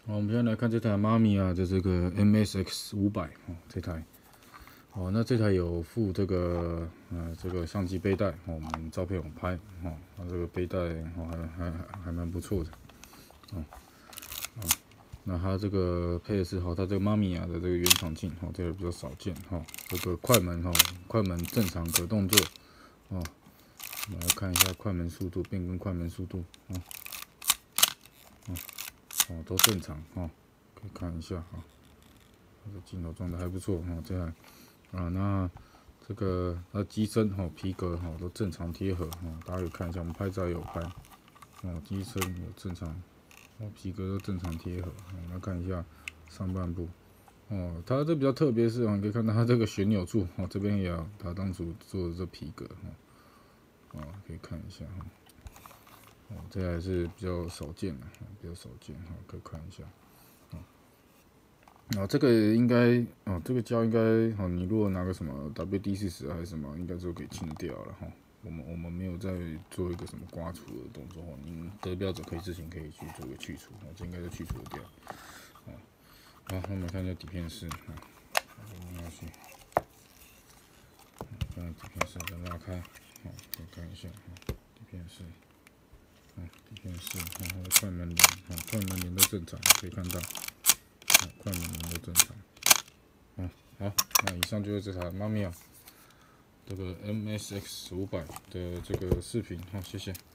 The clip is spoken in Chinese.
好，我们现在来看这台妈咪啊的这个 MSX500哦，这台。哦，那这台有附这个这个相机背带哦，我们照片有拍哦，它这个背带哦还蛮不错的哦。那它这个配的是它这个妈咪啊的这个原厂镜哦，这个比较少见哦。这个快门快门正常可动作哦。我们来看一下快门速度，变更快门速度都正常哦，可以看一下啊。这个镜头装的还不错哦，这台那这个它机身皮革都正常贴合大家有看一下，我们拍照有拍机身有正常皮革都正常贴合我们来看一下上半部它这比较特别是你可以看到它这个旋钮柱这边也有它当初做的这皮革可以看一下这还是比较少见的比较少见可以看一下这个应该这个胶应该你如果拿个什么 WD-40还是什么，应该就可以清掉了我们没有在做一个什么刮除的动作您得标者可以自行去做一个去除这应该就去除掉好，我们看一下底片式拿去看底片式再拉开再看一下底片式底片式它的快门帘都正常，可以看到快门帘都正常好，那以上就是这台妈咪这个 MSX500的这个视频，谢谢。